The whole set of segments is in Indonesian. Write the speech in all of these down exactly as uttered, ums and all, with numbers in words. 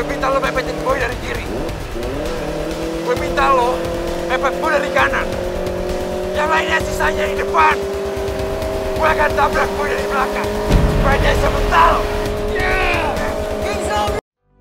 minta lo mepetin boy dari kiri. Gue minta lo mepet boy dari kanan. Yang lainnya sisanya di depan. Gue akan tabrak boy dari belakang. Supaya dia bisa mental. Yeah! King Zombie!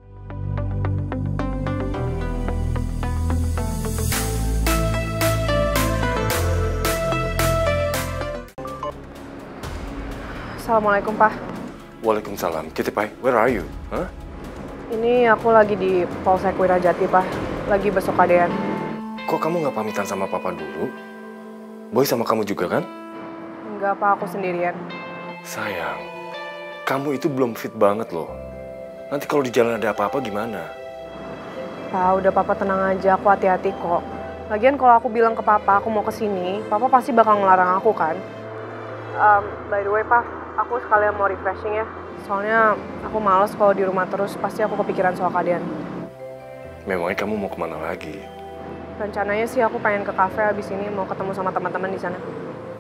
Assalamualaikum, Pak. Waalaikumsalam. Kitipai, where are you? Huh? Ini aku lagi di Polsek Wirajati, Pak. Lagi besok kadean. Kok kamu nggak pamitan sama papa dulu? Boy sama kamu juga kan? Enggak, Pak. Aku sendirian. Sayang, kamu itu belum fit banget loh. Nanti kalau di jalan ada apa-apa gimana? Pak, udah Papa tenang aja. Aku hati-hati kok. Lagian kalau aku bilang ke Papa aku mau kesini, Papa pasti bakal ngelarang aku kan? Um, by the way, Pak, aku sekalian mau refreshing ya. Soalnya aku males kalau di rumah terus, pasti aku kepikiran soal kadean. Memangnya kamu mau kemana lagi? Rencananya sih aku pengen ke kafe abis ini, mau ketemu sama teman-teman di sana.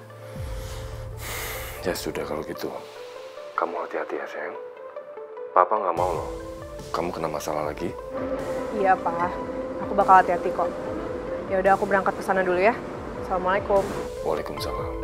Ya sudah kalau gitu. Kamu hati-hati ya sayang. Papa nggak mau loh kamu kena masalah lagi. Iya, Pak. Aku bakal hati-hati kok. Ya udah, aku berangkat ke sana dulu ya. Assalamualaikum. Waalaikumsalam.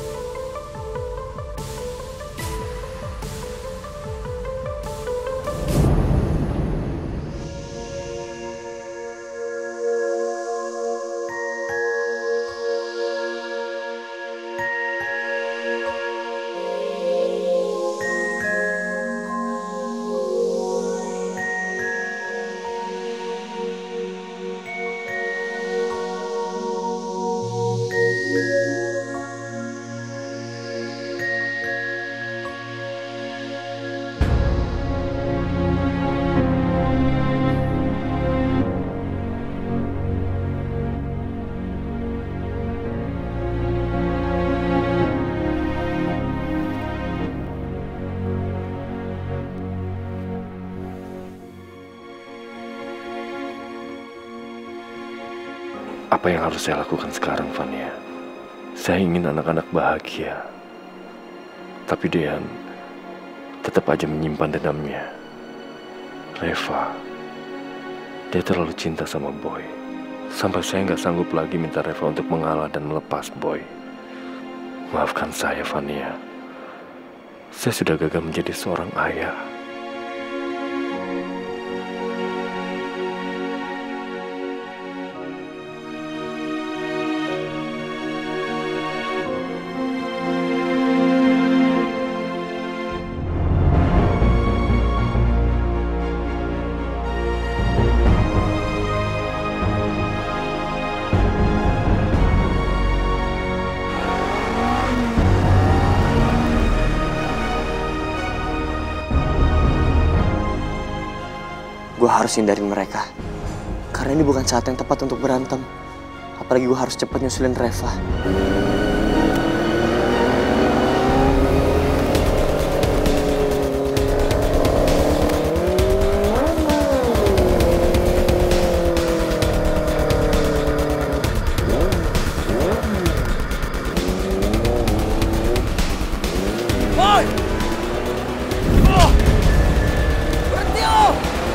Apa yang harus saya lakukan sekarang, Vania? Saya ingin anak-anak bahagia. Tapi Dean tetap aja menyimpan dendamnya. Reva, dia terlalu cinta sama Boy. Sampai saya nggak sanggup lagi minta Reva untuk mengalah dan melepas Boy. Maafkan saya, Vania. Saya sudah gagal menjadi seorang ayah. Gue harus hindarin mereka. Karena ini bukan saat yang tepat untuk berantem. Apalagi gue harus cepat nyusulin Reva. Boy! Oh! Berhenti lo!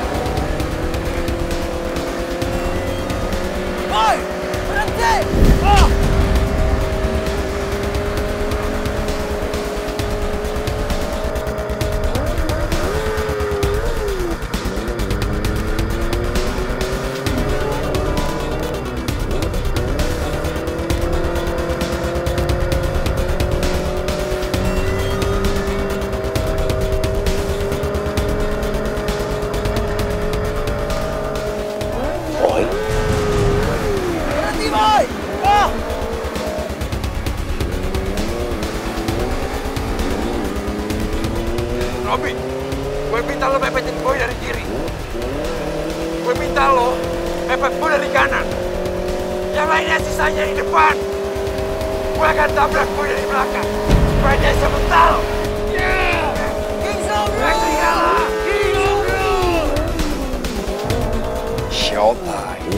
Boy! Berhenti! Oh! Boy? Berhenti, Boy! Oh! Robby, gue minta lo mepetin Boy dari kiri. Gue minta lo mepet Boy dari kanan. Yang lainnya sisanya di depan. Gue akan tabrak Boy dari belakang. Supaya dia bisa mental. Yeah! King Zombie! Serigala! King Zombie! Showtime.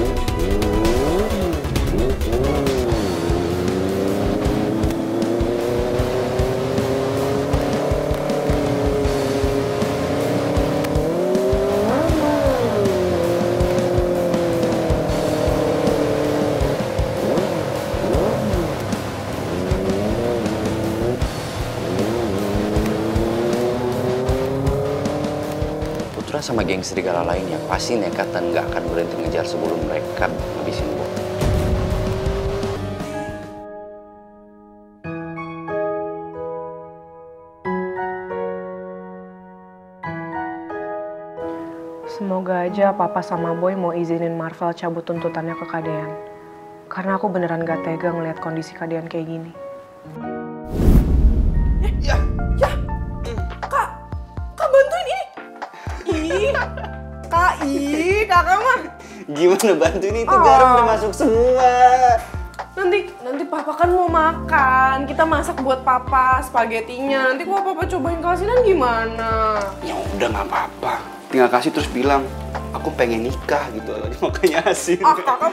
sama geng serigala lainnya pasti nekat dan nggak akan berhenti ngejar sebelum mereka ngabisin Boy. Semoga aja Papa sama Boy mau izinin Marvel cabut tuntutannya ke Kak Dean. Karena aku beneran gak tega ngeliat kondisi Kak Dean kayak gini. Ya, ya. Kak, Kak bantuin ini. Ih, Kak, ih, kakak mah. Gimana bantuin itu? Oh. Garam udah masuk semua. Nanti, nanti Papa kan mau makan. Kita masak buat Papa spagetinya. Nanti kalau Papa cobain ke asinan gimana? Ya udah nggak apa-apa. Tinggal kasih terus bilang, aku pengen nikah gitu loh. Makanya asin. Ah, kakak.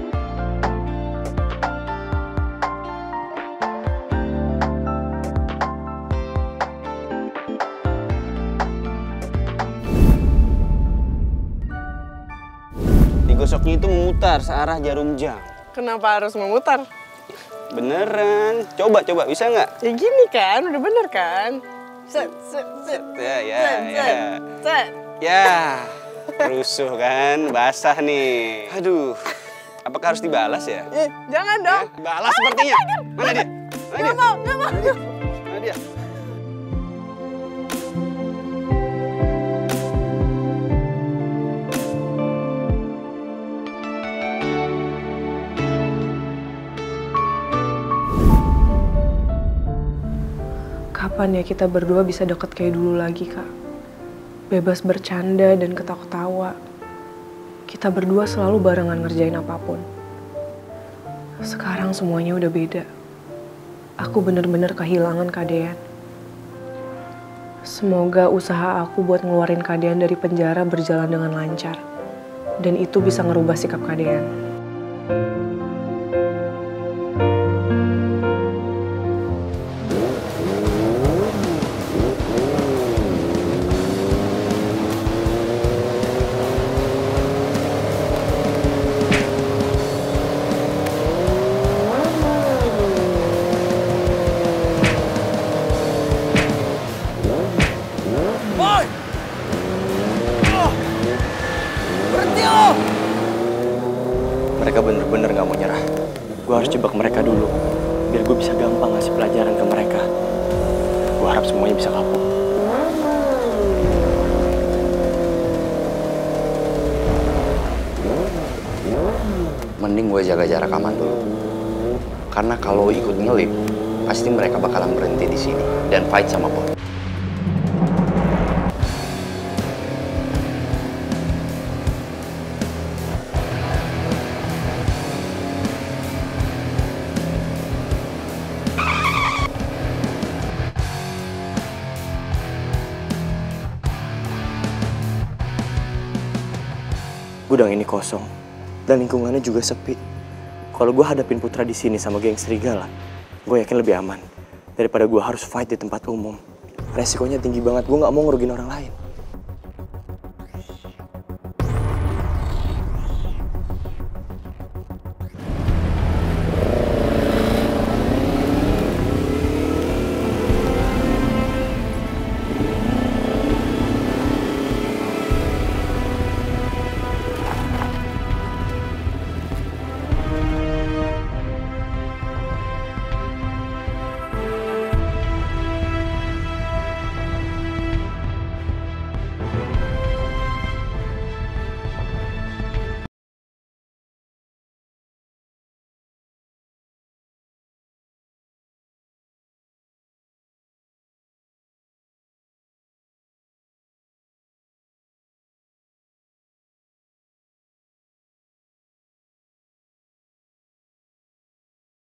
Digosoknya itu memutar searah jarum jam. Kenapa harus memutar? Beneran. Coba, coba. Bisa nggak? Ya gini kan, udah bener kan? Set, set, set. Ya, ya, Set, ya. set, set. Ya, rusuh kan? Basah nih. Aduh, apakah harus dibalas ya? Eh, jangan dong. Ya, balas sepertinya. Mana dia? Mana Gak dia? mau, gak mau. Mana dia? Kapan ya kita berdua bisa deket kayak dulu lagi, Kak? Bebas bercanda dan ketawa-ketawa. Kita berdua selalu barengan ngerjain apapun. Sekarang semuanya udah beda. Aku bener-bener kehilangan Kak Dean. Semoga usaha aku buat ngeluarin Kak Dean dari penjara berjalan dengan lancar. Dan itu bisa ngerubah sikap Kak Dean. Boy! Oh! Berhenti lo! Mereka bener-bener gak mau nyerah. Gue harus jebak mereka dulu, biar gue bisa gampang ngasih pelajaran ke mereka. Gue harap semuanya bisa kapok. Mending gue jaga jarak aman dulu. Karena kalau ikut ngelip, pasti mereka bakalan berhenti di sini dan fight sama Boy. Gudang ini kosong dan lingkungannya juga sepi. Kalau gue hadapin Putra di sini sama geng serigala, gue yakin lebih aman daripada gue harus fight di tempat umum. Resikonya tinggi banget, gue nggak mau ngerugiin orang lain.